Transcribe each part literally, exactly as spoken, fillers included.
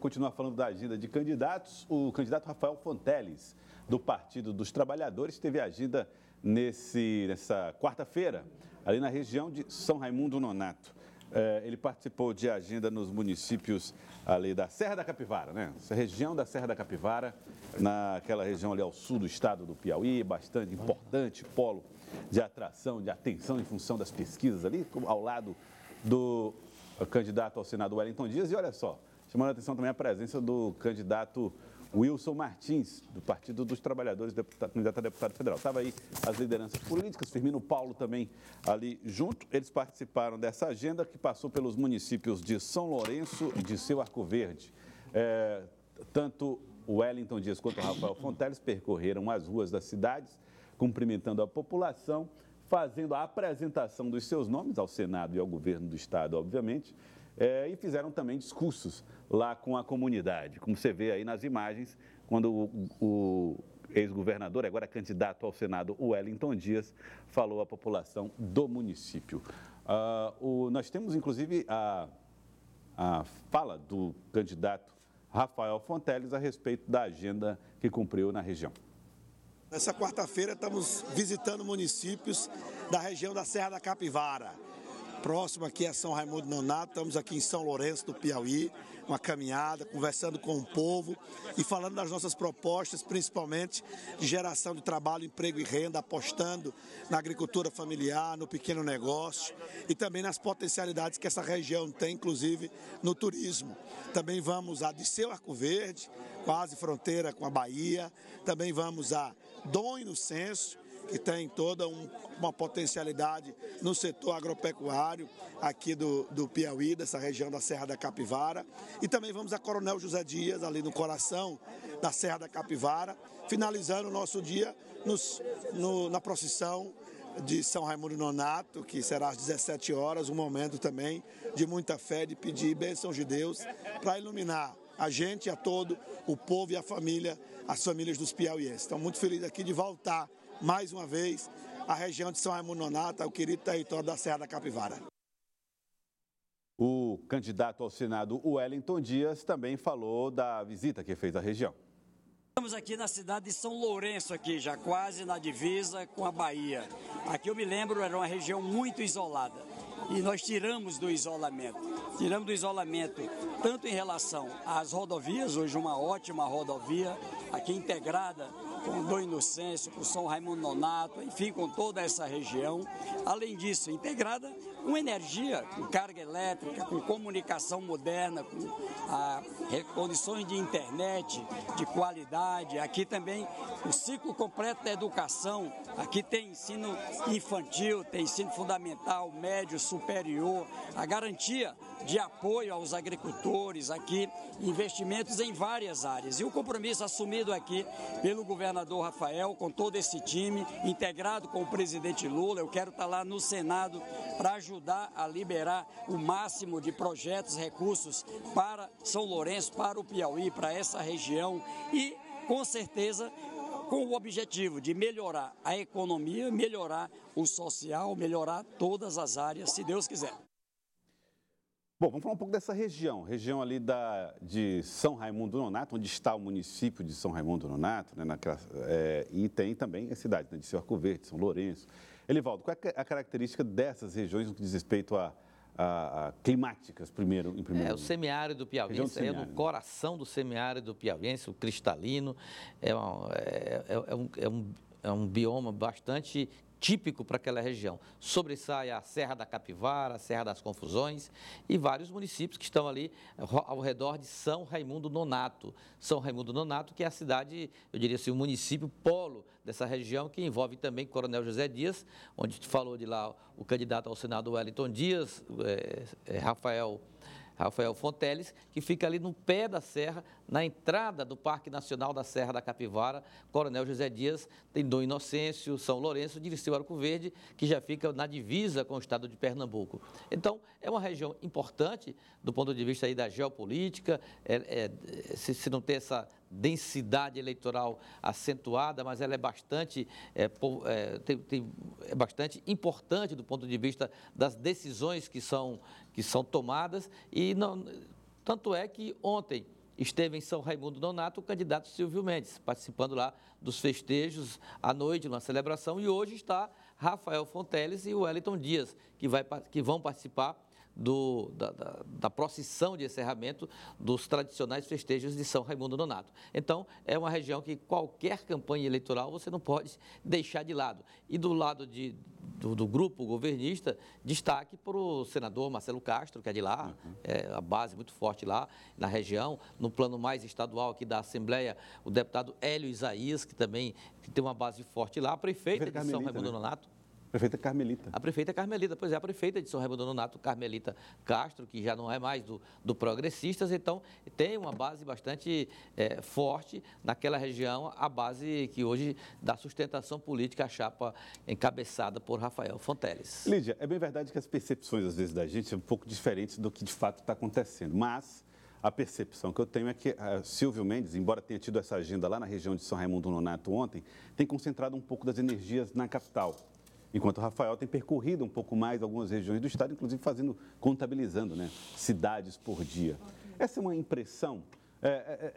continuar falando da agenda de candidatos. O candidato Rafael Fonteles, do Partido dos Trabalhadores, teve agenda nesse, nessa quarta-feira, ali na região de São Raimundo Nonato. É, ele participou de agenda nos municípios ali da Serra da Capivara, né? Essa região da Serra da Capivara, naquela região ali ao sul do estado do Piauí, bastante importante, polo de atração, de atenção em função das pesquisas ali, ao lado do candidato ao Senado Wellington Dias. E olha só, chamando a atenção também a presença do candidato Wilson Martins, do Partido dos Trabalhadores, deputado, candidato a deputado federal. Estava aí as lideranças políticas, Firmino Paulo também ali junto. Eles participaram dessa agenda que passou pelos municípios de São Lourenço e de Seu Arco Verde. É, tanto o Wellington Dias quanto o Rafael Fonteles percorreram as ruas das cidades, cumprimentando a população, fazendo a apresentação dos seus nomes ao Senado e ao governo do estado, obviamente. É, e fizeram também discursos lá com a comunidade, como você vê aí nas imagens, quando o, o ex-governador, agora candidato ao Senado, o Wellington Dias, falou à população do município. Ah, o, nós temos, inclusive, a, a fala do candidato Rafael Fonteles a respeito da agenda que cumpriu na região. Nessa quarta-feira estamos visitando municípios da região da Serra da Capivara. Próximo aqui é São Raimundo Nonato, estamos aqui em São Lourenço do Piauí, uma caminhada, conversando com o povo e falando das nossas propostas, principalmente de geração de trabalho, emprego e renda, apostando na agricultura familiar, no pequeno negócio e também nas potencialidades que essa região tem, inclusive no turismo. Também vamos a de Seu Arco Verde, quase fronteira com a Bahia, também vamos a Dom Inocêncio, que tem toda um, uma potencialidade no setor agropecuário aqui do, do Piauí, dessa região da Serra da Capivara. E também vamos a Coronel José Dias, ali no coração da Serra da Capivara, finalizando o nosso dia nos, no, na procissão de São Raimundo Nonato, que será às dezessete horas, um momento também de muita fé, de pedir bênçãos de Deus para iluminar a gente, a todo o povo e a família, as famílias dos piauienses. Estão muito felizes aqui de voltar mais uma vez à região de São Raimundo Nonato, ao querido território da Serra da Capivara. O candidato ao Senado, Wellington Dias, também falou da visita que fez à região. Estamos aqui na cidade de São Lourenço, aqui já quase na divisa com a Bahia. Aqui eu me lembro, era uma região muito isolada e nós tiramos do isolamento. Tiramos do isolamento tanto em relação às rodovias, hoje uma ótima rodovia, aqui integrada com o Dom Inocêncio, com São Raimundo Nonato, enfim, com toda essa região. Além disso, integrada com energia, com carga elétrica, com comunicação moderna, com a, condições de internet, de qualidade. Aqui também o ciclo completo da educação. Aqui tem ensino infantil, tem ensino fundamental, médio, superior, a garantia de apoio aos agricultores, aqui investimentos em várias áreas. E o compromisso assumido aqui pelo governador Rafael, com todo esse time, integrado com o presidente Lula. Eu quero estar lá no Senado para ajudar a liberar o máximo de projetos, recursos para São Lourenço, para o Piauí, para essa região e, com certeza, com o objetivo de melhorar a economia, melhorar o social, melhorar todas as áreas, se Deus quiser. Bom, vamos falar um pouco dessa região, região ali da, de São Raimundo Nonato, onde está o município de São Raimundo Nonato, né, naquela, é, e tem também a cidade, né, de Seu Arco Verde, São Lourenço. Elivaldo, qual é a característica dessas regiões no que diz respeito a, a, a climáticas, primeiro, em primeiro lugar? É, o semiárido piauiense, é no coração do semiárido piauiense, o cristalino, é, uma, é, é, é, um, é, um, é um bioma bastante típico para aquela região. Sobressai a Serra da Capivara, a Serra das Confusões e vários municípios que estão ali ao redor de São Raimundo Nonato. São Raimundo Nonato, que é a cidade, eu diria assim, o município polo dessa região, que envolve também Coronel José Dias, onde falou de lá o candidato ao Senado Wellington Dias, é, é, Rafael Rafael Fonteles, que fica ali no pé da serra, na entrada do Parque Nacional da Serra da Capivara. Coronel José Dias, tem Dom Inocêncio, São Lourenço, de Seu Arco Verde, que já fica na divisa com o estado de Pernambuco. Então, é uma região importante do ponto de vista aí da geopolítica, é, é, se, se não tem essa densidade eleitoral acentuada, mas ela é bastante, é, é, tem, tem, é bastante importante do ponto de vista das decisões que são, que são tomadas. E não, tanto é que ontem esteve em São Raimundo Nonato o candidato Silvio Mendes, participando lá dos festejos à noite, numa celebração, e hoje está Rafael Fonteles e o Wellington Dias, que, vai, que vão participar Do, da, da, da procissão de encerramento dos tradicionais festejos de São Raimundo Nonato. Então, é uma região que qualquer campanha eleitoral você não pode deixar de lado. E do lado de, do, do grupo governista, destaque para o senador Marcelo Castro, que é de lá, uhum. é a base muito forte lá na região. No plano mais estadual aqui da Assembleia, o deputado Hélio Isaías, que também que tem uma base forte lá, a prefeita de São Raimundo né? Nonato. Prefeita Carmelita. A prefeita Carmelita, pois é, a prefeita de São Raimundo Nonato, Carmelita Castro, que já não é mais do, do Progressistas, então tem uma base bastante é, forte naquela região, a base que hoje dá sustentação política à chapa encabeçada por Rafael Fonteles. Lídia, é bem verdade que as percepções, às vezes, da gente são um pouco diferentes do que de fato está acontecendo, mas a percepção que eu tenho é que uh, Silvio Mendes, embora tenha tido essa agenda lá na região de São Raimundo Nonato ontem, tem concentrado um pouco das energias na capital. Enquanto o Rafael tem percorrido um pouco mais algumas regiões do estado, inclusive fazendo, contabilizando, né, cidades por dia. Essa é uma impressão? É,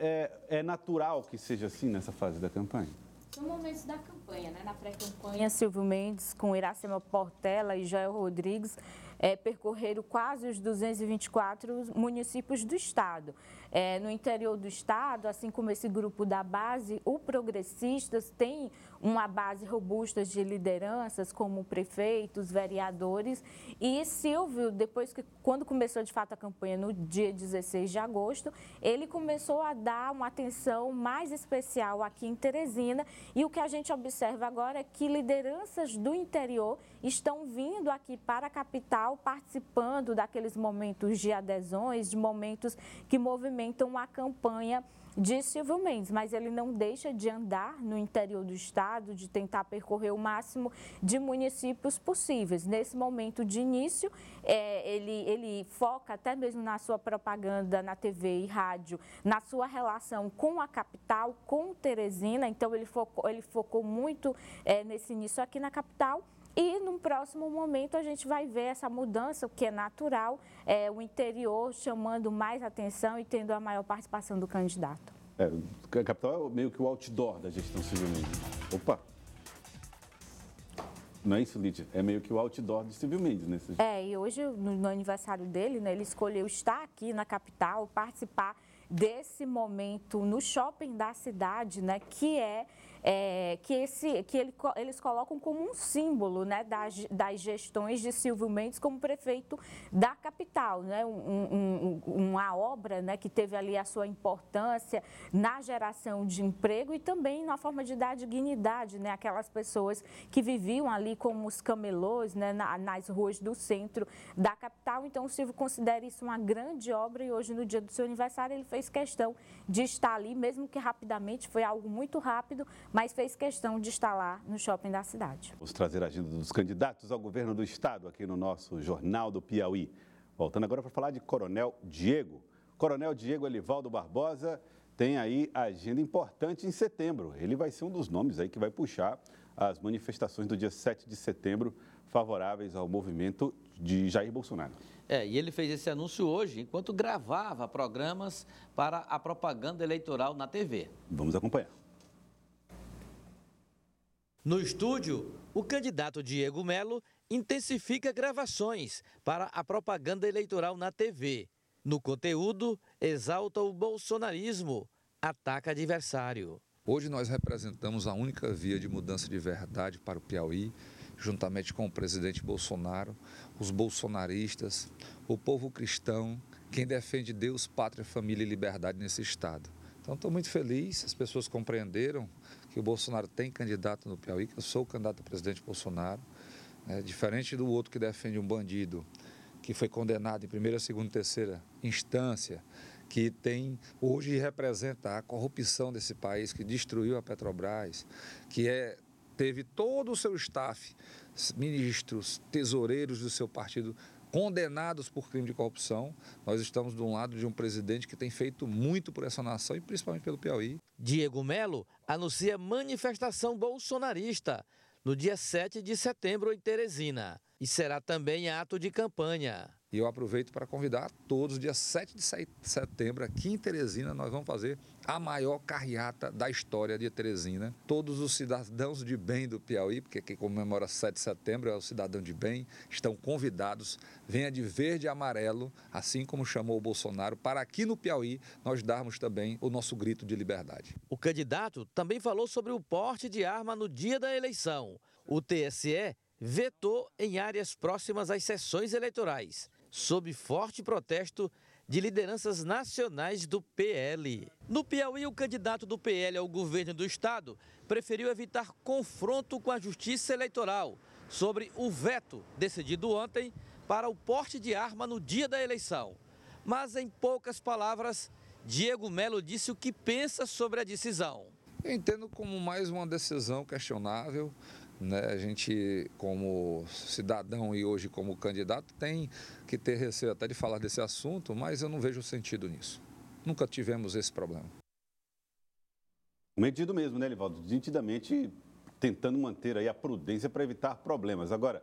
é, é natural que seja assim nessa fase da campanha? São momentos da campanha, né? Na pré-campanha, Silvio Mendes com Iracema Portela e Joel Rodrigues é, percorreram quase os duzentos e vinte e quatro municípios do estado. É, no interior do estado, assim como esse grupo da base, o Progressistas tem uma base robusta de lideranças, como prefeitos, vereadores. E Silvio, depois que, quando começou de fato a campanha, no dia dezesseis de agosto, ele começou a dar uma atenção mais especial aqui em Teresina. E o que a gente observa agora é que lideranças do interior estão vindo aqui para a capital, participando daqueles momentos de adesões, de momentos que movimentam a campanha de Silvio Mendes, mas ele não deixa de andar no interior do estado, de tentar percorrer o máximo de municípios possíveis. Nesse momento de início, é, ele, ele foca até mesmo na sua propaganda na T V e rádio, na sua relação com a capital, com Teresina, então ele focou, ele focou muito é, nesse início aqui na capital. E, num próximo momento, a gente vai ver essa mudança, o que é natural, é, o interior chamando mais atenção e tendo a maior participação do candidato. É, a capital é meio que o outdoor da gestão Silvio Mendes. Opa! Não é isso, Lídia? É meio que o outdoor de Silvio Mendes, né? É, e hoje, no, no aniversário dele, né, ele escolheu estar aqui na capital, participar desse momento no shopping da cidade, né, que é... É, que esse, que ele, eles colocam como um símbolo, né, das, das gestões de Silvio Mendes como prefeito da capital, né, um, um, uma obra, né, que teve ali a sua importância na geração de emprego e também na forma de dar dignidade, né, aquelas pessoas que viviam ali como os camelôs, né, na, nas ruas do centro da capital. Então o Silvio considera isso uma grande obra e hoje, no dia do seu aniversário, ele fez questão de estar ali, mesmo que rapidamente, foi algo muito rápido, mas fez questão de estar lá no shopping da cidade. Vamos trazer a agenda dos candidatos ao governo do estado aqui no nosso Jornal do Piauí. Voltando agora para falar de Coronel Diego. Coronel Diego Elivaldo Barbosa tem aí a agenda importante em setembro. Ele vai ser um dos nomes aí que vai puxar as manifestações do dia sete de setembro favoráveis ao movimento de Jair Bolsonaro. É, e ele fez esse anúncio hoje, enquanto gravava programas para a propaganda eleitoral na T V. Vamos acompanhar. No estúdio, o candidato Diego Melo intensifica gravações para a propaganda eleitoral na T V. No conteúdo, exalta o bolsonarismo, ataca adversário. Hoje nós representamos a única via de mudança de verdade para o Piauí, juntamente com o presidente Bolsonaro, os bolsonaristas, o povo cristão, quem defende Deus, pátria, família e liberdade nesse estado. Então estou muito feliz, as pessoas compreenderam que o Bolsonaro tem candidato no Piauí, que eu sou o candidato a presidente Bolsonaro, é, diferente do outro que defende um bandido que foi condenado em primeira, segunda e terceira instância, que tem hoje representa a corrupção desse país, que destruiu a Petrobras, que é, teve todo o seu staff, ministros, tesoureiros do seu partido, condenados por crime de corrupção. Nós estamos do lado de um presidente que tem feito muito por essa nação e principalmente pelo Piauí. Diego Melo anuncia manifestação bolsonarista no dia sete de setembro em Teresina e será também ato de campanha. E eu aproveito para convidar todos, dia sete de setembro, aqui em Teresina, nós vamos fazer a maior carreata da história de Teresina. Todos os cidadãos de bem do Piauí, porque quem comemora sete de setembro é o cidadão de bem, estão convidados. Venha de verde e amarelo, assim como chamou o Bolsonaro, para aqui no Piauí nós darmos também o nosso grito de liberdade. O candidato também falou sobre o porte de arma no dia da eleição. O T S E vetou em áreas próximas às sessões eleitorais, sob forte protesto de lideranças nacionais do P L. No Piauí, o candidato do P L ao governo do estado preferiu evitar confronto com a Justiça Eleitoral sobre o veto decidido ontem para o porte de arma no dia da eleição. Mas, em poucas palavras, Diego Melo disse o que pensa sobre a decisão. Eu entendo como mais uma decisão questionável. Né? A gente, como cidadão e hoje como candidato, tem que ter receio até de falar desse assunto, mas eu não vejo sentido nisso. Nunca tivemos esse problema. Medido mesmo, né, Livaldo? Nitidamente tentando manter aí a prudência para evitar problemas. Agora,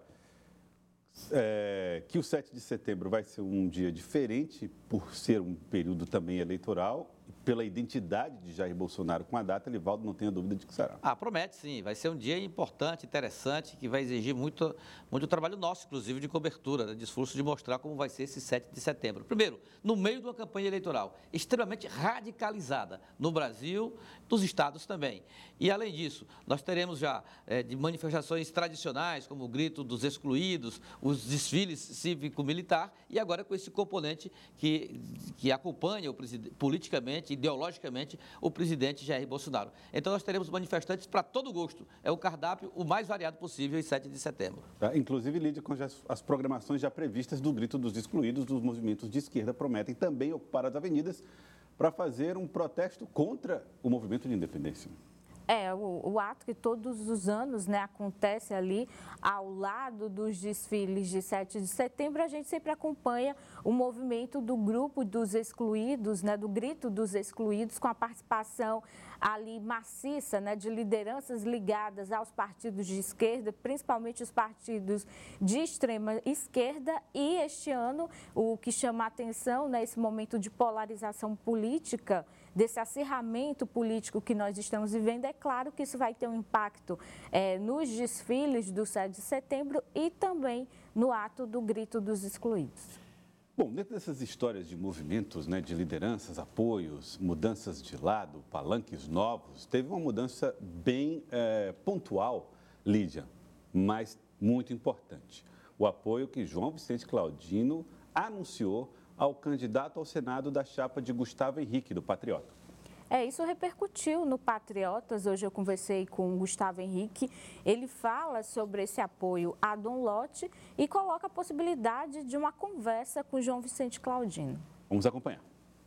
é, que o sete de setembro vai ser um dia diferente por ser um período também eleitoral, pela identidade de Jair Bolsonaro com a data, Livaldo não tenha dúvida de que será. Ah, promete sim, vai ser um dia importante, interessante, que vai exigir muito, muito trabalho nosso, inclusive de cobertura, de esforço de mostrar como vai ser esse sete de setembro. Primeiro, no meio de uma campanha eleitoral extremamente radicalizada no Brasil, nos estados também. E além disso, nós teremos já é, de manifestações tradicionais, como o grito dos excluídos, os desfiles cívico-militar, e agora com esse componente que, que acompanha o presidente politicamente, ideologicamente, o presidente Jair Bolsonaro. Então, nós teremos manifestantes para todo gosto. É o cardápio o mais variado possível em sete de setembro. Tá? Inclusive, Lídia, com as, as programações já previstas do grito dos excluídos, dos movimentos de esquerda prometem também ocupar as avenidas para fazer um protesto contra o movimento de independência. É, o, o ato que todos os anos, né, acontece ali ao lado dos desfiles de sete de setembro, a gente sempre acompanha o movimento do grupo dos excluídos, né, do grito dos excluídos, com a participação ali maciça, né, de lideranças ligadas aos partidos de esquerda, principalmente os partidos de extrema esquerda. E este ano, o que chama a atenção, né, esse momento de polarização política, desse acirramento político que nós estamos vivendo, é claro que isso vai ter um impacto é, nos desfiles do sete de setembro e também no ato do grito dos excluídos. Bom, dentro dessas histórias de movimentos, né, de lideranças, apoios, mudanças de lado, palanques novos, teve uma mudança bem é, pontual, Lídia, mas muito importante. O apoio que João Vicente Claudino anunciou ao candidato ao Senado da chapa de Gustavo Henrique, do Patriota. É, isso repercutiu no Patriotas. Hoje eu conversei com o Gustavo Henrique. Ele fala sobre esse apoio a Dom Lote e coloca a possibilidade de uma conversa com João Vicente Claudino. Vamos acompanhar.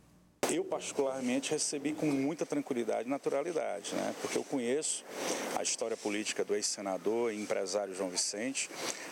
Eu, particularmente, recebi com muita tranquilidade e naturalidade, né? Porque eu conheço a história política do ex-senador e empresário João Vicente.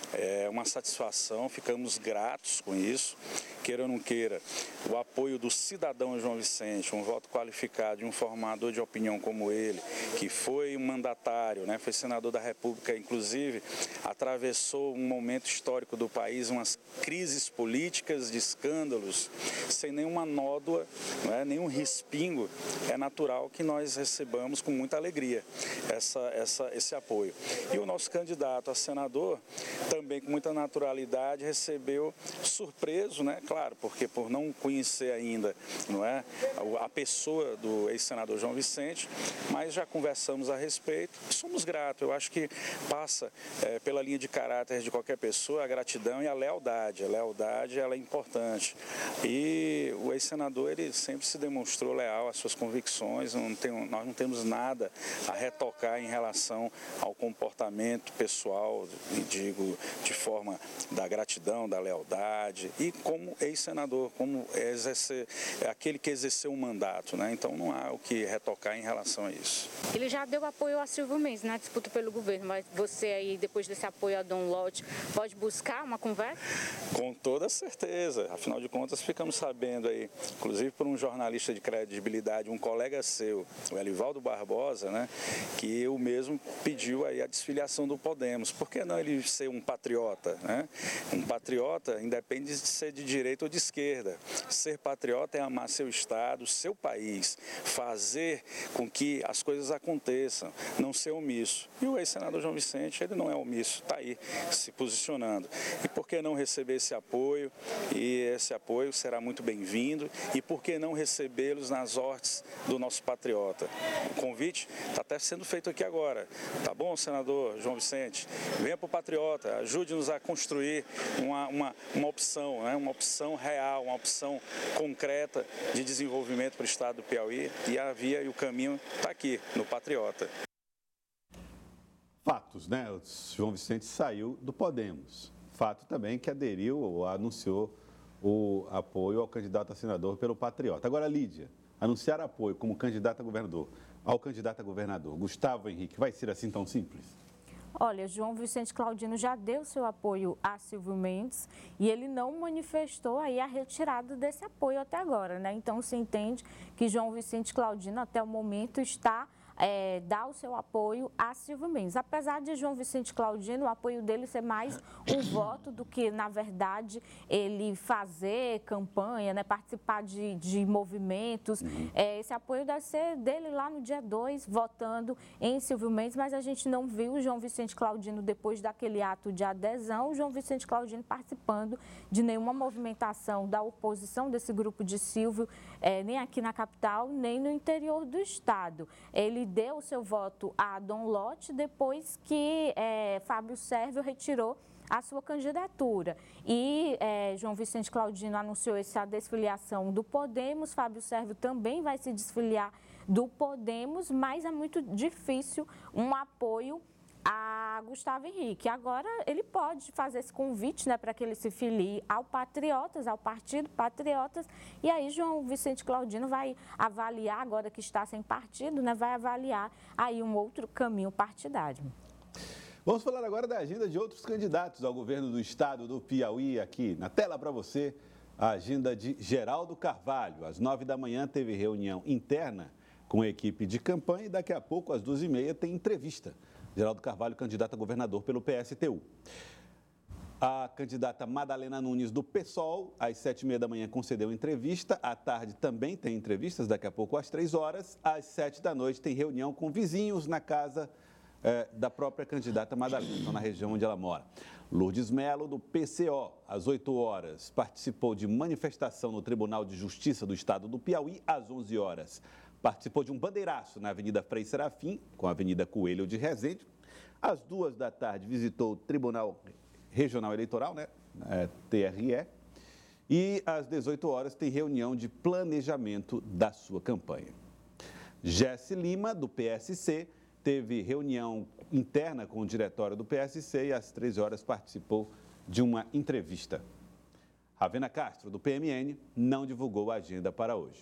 É uma satisfação, ficamos gratos com isso. Queira ou não queira, o apoio do cidadão João Vicente, um voto qualificado de um formador de opinião como ele, que foi um mandatário, né? Foi senador da República, inclusive, atravessou um momento histórico do país, umas crises políticas, de escândalos, sem nenhuma nódoa, não é, nenhum respingo. É natural que nós recebamos com muita alegria essa, essa, esse apoio. E o nosso candidato a senador, também com muita naturalidade, recebeu surpreso, né? Claro, porque por não conhecer ainda, não é, a pessoa do ex-senador João Vicente, mas já conversamos a respeito e somos gratos. Eu acho que passa é, pela linha de caráter de qualquer pessoa a gratidão e a lealdade. A lealdade, ela é importante. E o ex-senador, ele sempre se demonstrou leal às suas convicções. Não tem, nós não temos nada a retocar em relação ao comportamento pessoal, digo, de forma da gratidão, da lealdade, e como ex-senador, como exercer, aquele que exerceu um mandato, né? Então não há o que retocar em relação a isso. Ele já deu apoio a Silvio Mendes na disputa pelo governo, mas você aí, depois desse apoio a Dom Lote, pode buscar uma conversa? Com toda certeza, afinal de contas ficamos sabendo aí, inclusive por um jornal jornalista de credibilidade, um colega seu, o Elivaldo Barbosa, né, que o mesmo pediu aí a desfiliação do Podemos. Por que não ele ser um patriota, né? Um patriota independe de ser de direita ou de esquerda. Ser patriota é amar seu estado, seu país, fazer com que as coisas aconteçam, não ser omisso. E o ex-senador João Vicente, ele não é omisso, está aí se posicionando. E por que não receber esse apoio? E esse apoio será muito bem-vindo. E por que não recebê-los nas hortes do nosso patriota? O convite está até sendo feito aqui agora. Tá bom, senador João Vicente? Venha para o patriota, ajude-nos a construir uma, uma, uma opção, né? Uma opção real, uma opção concreta de desenvolvimento para o estado do Piauí. E a via e o caminho está aqui, no patriota. Fatos, né? O João Vicente saiu do Podemos. Fato também que aderiu ou anunciou o apoio ao candidato a senador pelo Patriota. Agora, Lídia, anunciar apoio como candidato a governador ao candidato a governador Gustavo Henrique vai ser assim tão simples? Olha, João Vicente Claudino já deu seu apoio a Silvio Mendes e ele não manifestou aí a retirada desse apoio até agora, né? Então, se entende que João Vicente Claudino, até o momento, está... É, dá o seu apoio a Silvio Mendes. Apesar de João Vicente Claudino, o apoio dele ser mais um voto do que, na verdade, ele fazer campanha, né, participar de, de movimentos. Uhum. É, esse apoio deve ser dele lá no dia dois, votando em Silvio Mendes, mas a gente não viu o João Vicente Claudino, depois daquele ato de adesão, o João Vicente Claudino participando de nenhuma movimentação da oposição desse grupo de Silvio, é, nem aqui na capital, nem no interior do estado. Ele deu o seu voto a Dom Lote depois que é, Fábio Sérvio retirou a sua candidatura. E é, João Vicente Claudino anunciou essa desfiliação do Podemos, Fábio Sérvio também vai se desfiliar do Podemos, mas é muito difícil um apoio a Gustavo Henrique. Agora, ele pode fazer esse convite, né, para que ele se filie ao Patriotas, ao Partido Patriotas, e aí João Vicente Claudino vai avaliar, agora que está sem partido, né, vai avaliar aí um outro caminho partidário. Vamos falar agora da agenda de outros candidatos ao governo do estado do Piauí, aqui na tela para você, a agenda de Geraldo Carvalho. Às nove da manhã teve reunião interna com a equipe de campanha e daqui a pouco, às duas e meia, tem entrevista. Geraldo Carvalho, candidato a governador pelo P S T U. A candidata Madalena Nunes, do PSOL, às sete e meia da manhã, concedeu entrevista. À tarde também tem entrevistas, daqui a pouco às três horas. Às sete da noite tem reunião com vizinhos na casa eh, da própria candidata Madalena, então na região onde ela mora. Lourdes Melo, do P C O, às oito horas, participou de manifestação no Tribunal de Justiça do Estado do Piauí. Às onze horas, participou de um bandeiraço na Avenida Frei Serafim, com a Avenida Coelho de Resende. Às duas da tarde, visitou o Tribunal Regional Eleitoral, né, é, T R E. E às dezoito horas tem reunião de planejamento da sua campanha. Jesse Lima, do P S C, teve reunião interna com o diretório do P S C e às treze horas participou de uma entrevista. Ravena Castro, do P M N, não divulgou a agenda para hoje.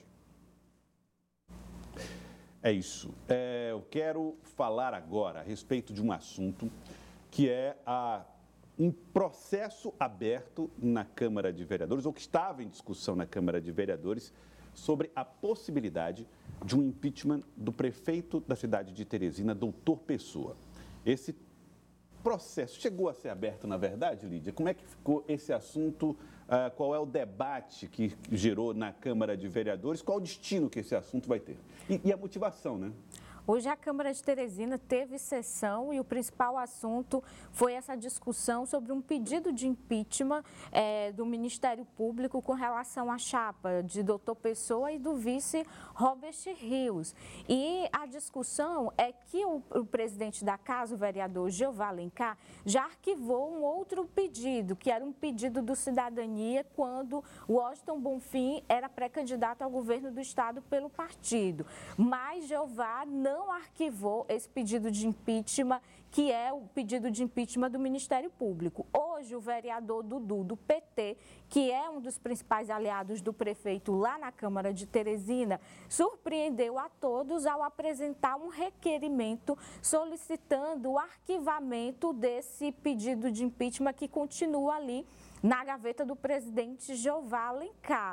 É isso. É, eu quero falar agora a respeito de um assunto que é a, um processo aberto na Câmara de Vereadores, ou que estava em discussão na Câmara de Vereadores, sobre a possibilidade de um impeachment do prefeito da cidade de Teresina, doutor Pessoa. Esse processo chegou a ser aberto, na verdade, Lídia? Como é que ficou esse assunto? Uh, qual é o debate que gerou na Câmara de Vereadores? Qual o destino que esse assunto vai ter? E, e a motivação, né? Hoje a Câmara de Teresina teve sessão e o principal assunto foi essa discussão sobre um pedido de impeachment é, do Ministério Público com relação à chapa de doutor Pessoa e do vice Robert Rios. E a discussão é que o, o presidente da casa, o vereador Jeová Alencar, já arquivou um outro pedido, que era um pedido do Cidadania, quando Washington Bonfim era pré-candidato ao governo do estado pelo partido. Mas Jeová não não arquivou esse pedido de impeachment, que é o pedido de impeachment do Ministério Público. Hoje, o vereador Dudu, do P T, que é um dos principais aliados do prefeito lá na Câmara de Teresina, surpreendeu a todos ao apresentar um requerimento solicitando o arquivamento desse pedido de impeachment que continua ali na gaveta do presidente Jeová Alencar.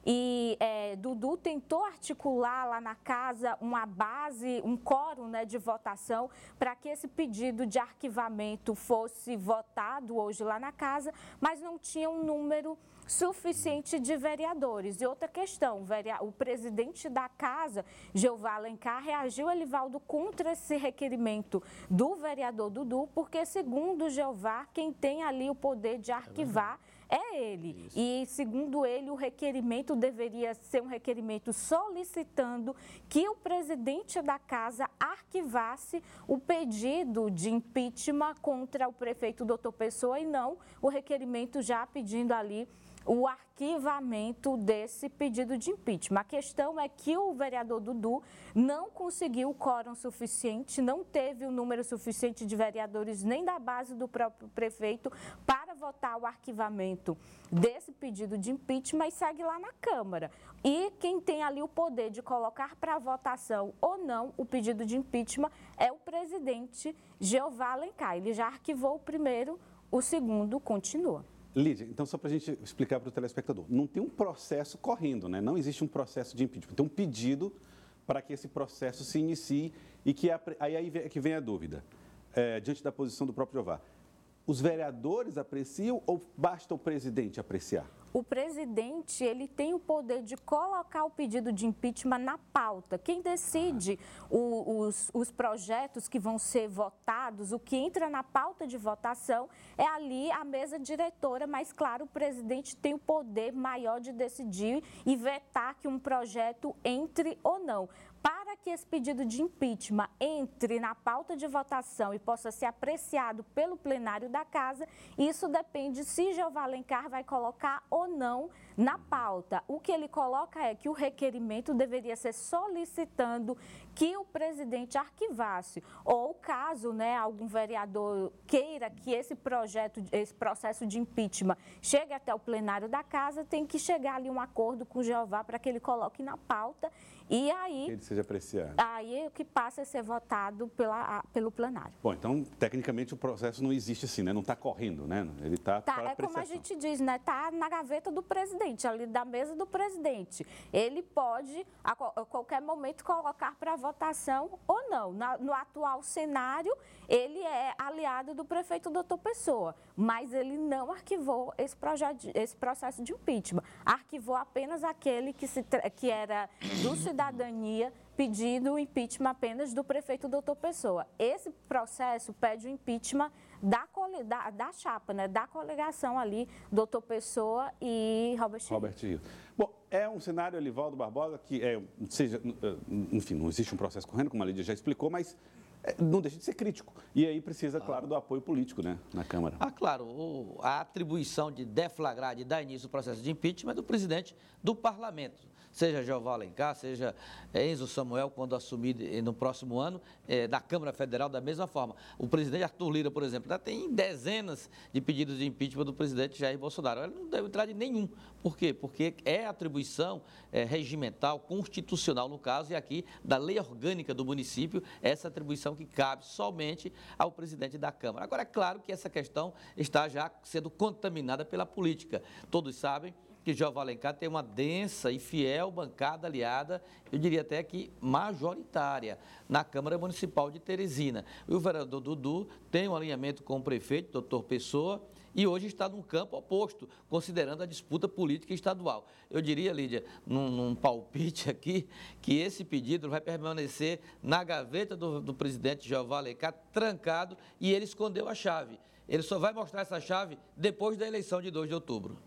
e é, Dudu tentou articular lá na casa uma base, um quórum, né, de votação para que esse pedido de arquivamento fosse votado hoje lá na casa, mas não tinha um número suficiente de vereadores. E outra questão, o presidente da casa, Jeová Alencar, reagiu, Elivaldo, contra esse requerimento do vereador Dudu, porque, segundo Jeová, quem tem ali o poder de arquivar é ele. Isso. E, segundo ele, o requerimento deveria ser um requerimento solicitando que o presidente da casa arquivasse o pedido de impeachment contra o prefeito doutor Pessoa e não o requerimento já pedindo ali o arquivamento desse pedido de impeachment. A questão é que o vereador Dudu não conseguiu o quórum suficiente, não teve o número suficiente de vereadores nem da base do próprio prefeito para votar o arquivamento desse pedido de impeachment e segue lá na Câmara. E quem tem ali o poder de colocar para votação ou não o pedido de impeachment é o presidente Jeová Alencar. Ele já arquivou o primeiro, o segundo continua. Lídia, então só para a gente explicar para o telespectador, não tem um processo correndo, né? Não existe um processo de impeachment, tem um pedido para que esse processo se inicie e que aí é que vem a dúvida, é, diante da posição do próprio Jeová. Os vereadores apreciam ou basta o presidente apreciar? O presidente, ele tem o poder de colocar o pedido de impeachment na pauta. Quem decide o, os, os projetos que vão ser votados, o que entra na pauta de votação, é ali a mesa diretora, mas, claro, o presidente tem o poder maior de decidir e vetar que um projeto entre ou não. Para que esse pedido de impeachment entre na pauta de votação e possa ser apreciado pelo plenário da casa, isso depende se Jeová Alencar vai colocar ou não na pauta. O que ele coloca é que o requerimento deveria ser solicitando que o presidente arquivasse, ou caso, né, algum vereador queira que esse projeto, esse processo de impeachment chegue até o plenário da casa, tem que chegar ali um acordo com Jeová para que ele coloque na pauta e aí ele seja apreciado. Aí o que passa a ser votado pela, pelo plenário. Bom, então, tecnicamente, o processo não existe assim, né? Não está correndo, né? Ele está tá, para é como a gente diz, né? Está na gaveta do presidente, ali da mesa do presidente. Ele pode, a, a qualquer momento, colocar para votação ou não. Na, no atual cenário, ele é aliado do prefeito doutor Pessoa, mas ele não arquivou esse, projeto, esse processo de impeachment. Arquivou apenas aquele que, se, que era do cidadania, pedindo o impeachment apenas do prefeito doutor Pessoa. Esse processo pede o impeachment da, da, da chapa, né, da coligação ali, doutor Pessoa e Robert Rio. Robert Rio. Bom, é um cenário, Elivaldo Barbosa, que, é, seja, enfim, não existe um processo correndo, como a Lídia já explicou, mas não deixa de ser crítico. E aí precisa, claro, do apoio político, né, na Câmara. Ah, claro. O, a atribuição de deflagrar, de dar início ao processo de impeachment é do presidente do Parlamento. Seja Jeová Alencar, seja Enzo Samuel, quando assumir no próximo ano, é, da Câmara Federal, da mesma forma. O presidente Arthur Lira, por exemplo, já tem dezenas de pedidos de impeachment do presidente Jair Bolsonaro. Ele não deve entrar de nenhum. Por quê? Porque é atribuição é, regimental, constitucional, no caso, e aqui da lei orgânica do município, essa atribuição que cabe somente ao presidente da Câmara. Agora, é claro que essa questão está já sendo contaminada pela política. Todos sabem que Jeová Alencar tem uma densa e fiel bancada aliada, eu diria até que majoritária, na Câmara Municipal de Teresina. E o vereador Dudu tem um alinhamento com o prefeito, doutor Pessoa, e hoje está num campo oposto, considerando a disputa política estadual. Eu diria, Lídia, num, num palpite aqui, que esse pedido vai permanecer na gaveta do, do presidente Jeová Alencar, trancado, e ele escondeu a chave. Ele só vai mostrar essa chave depois da eleição de dois de outubro.